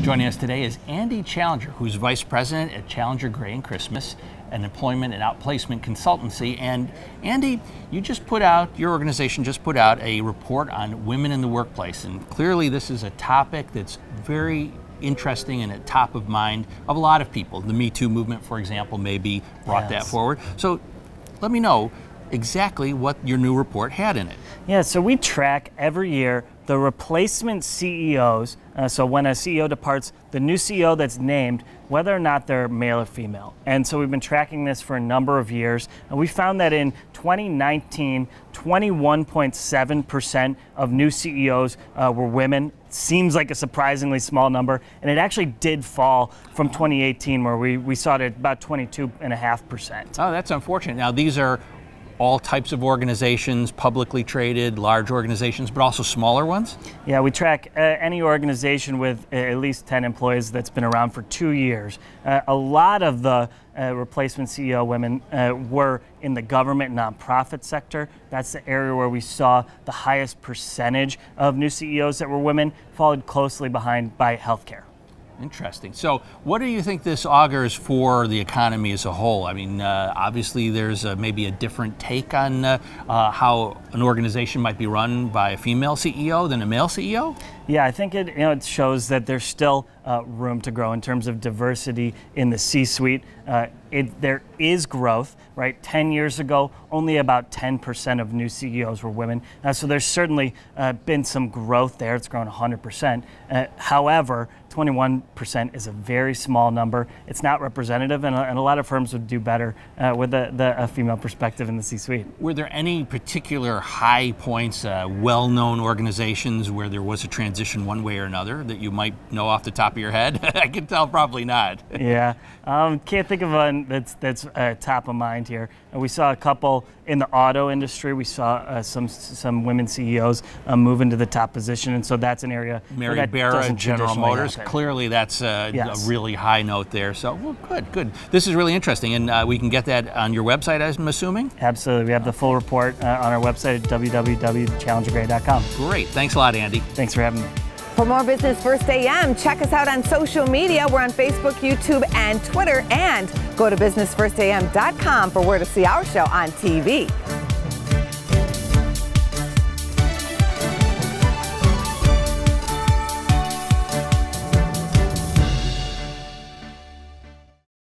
Joining us today is Andy Challenger, who's Vice President at Challenger Gray & Christmas, an employment and outplacement consultancy. And Andy, your organization just put out a report on women in the workplace. And clearly this is a topic that's very interesting and at top of mind of a lot of people. The Me Too movement, for example, maybe brought that forward. So let me know exactly what your new report had in it. Yeah, so we track every year the replacement CEOs. So when a CEO departs, the new CEO that's named, whether or not they're male or female. And so we've been tracking this for a number of years. And we found that in 2019, 21.7% of new CEOs were women. Seems like a surprisingly small number. And it actually did fall from 2018, where we saw it at about 22.5%. Oh, that's unfortunate. Now, these are all types of organizations, publicly traded, large organizations, but also smaller ones? Yeah, we track any organization with at least 10 employees that's been around for 2 years. A lot of the replacement CEO women were in the government nonprofit sector. That's the area where we saw the highest percentage of new CEOs that were women, followed closely behind by healthcare. Interesting. So what do you think this augurs for the economy as a whole? I mean, obviously there's maybe a different take on how an organization might be run by a female CEO than a male CEO? Yeah, I think it shows that there's still room to grow in terms of diversity in the C-suite. There is growth, right? 10 years ago, only about 10% of new CEOs were women. So there's certainly been some growth there. It's grown 100%. However, 21% is a very small number. It's not representative, and a lot of firms would do better with a female perspective in the C-suite. Were there any particular high points, well-known organizations where there was a transition one way or another that you might know off the top of your head? I can tell probably not. Yeah, can't think of one that's top of mind here. We saw a couple in the auto industry. We saw some women CEOs move into the top position, and so that's an area. Mary Barra, General Motors. Clearly, that's a really high note there. So, well, good. This is really interesting, and we can get that on your website, I'm assuming? Absolutely. We have the full report on our website at www.challengergray.com. Great. Thanks a lot, Andy. Thanks for having me. For more Business First AM, check us out on social media. We're on Facebook, YouTube, and Twitter. And go to businessfirstam.com for where to see our show on TV.